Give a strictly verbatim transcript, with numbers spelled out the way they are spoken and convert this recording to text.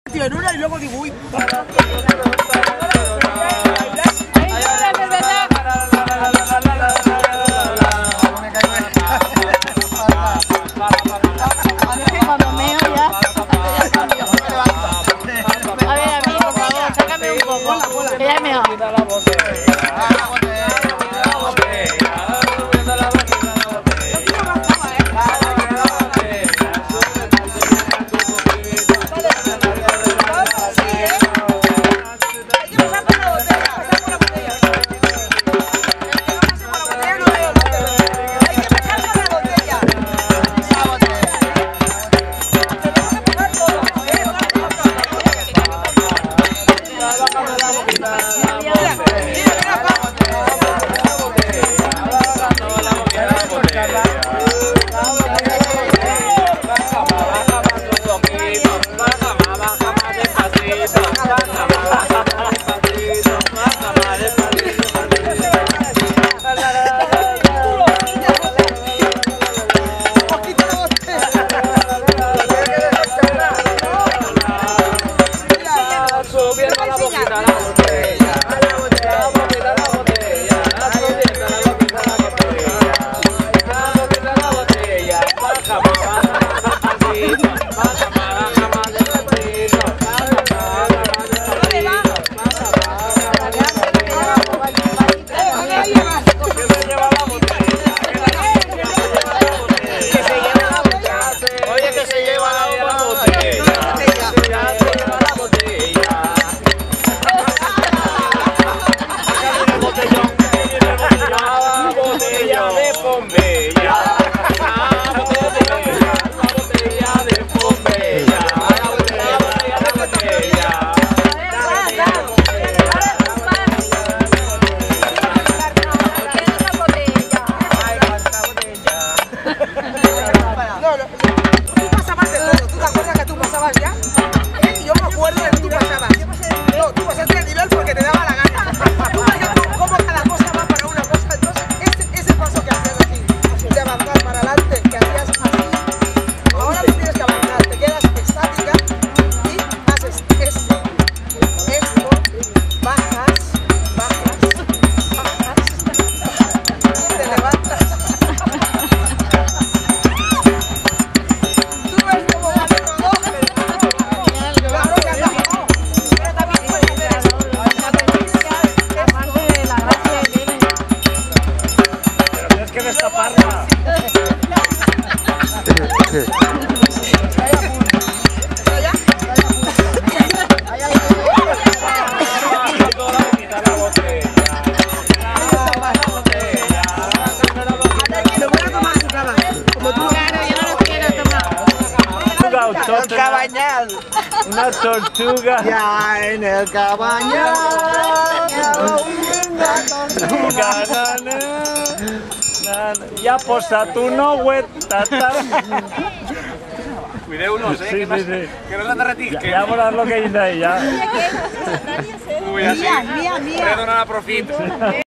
Tío, en una y luego digo, uy. Cuando meo ya. A ver, amigo, por favor, sácame un poco. Que ya he meado. El cabañal. Una tortuga. Ya en el cabañal. Tortuga, nana, nana. Ya posa tu no hueta. Cuidé unos, eh. Sí, que, no, sí, sí. que no la derretisque. Ya volar lo que hay de ahí, ya. Uy, así. Mía, mía, mía. Voy a donar a profit.